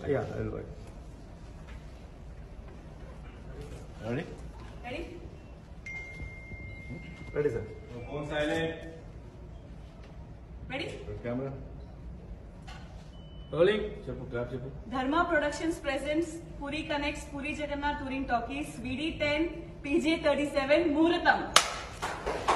Yeah, I'll wait. Ready? Ready? Ready, sir. Phone silent. Ready? Camera. Rolling. Cheppu, clap cheppu. Dharma Productions presents Puri Connects Purijagannadh Touring Talkies VD10 PJ37 Muratam.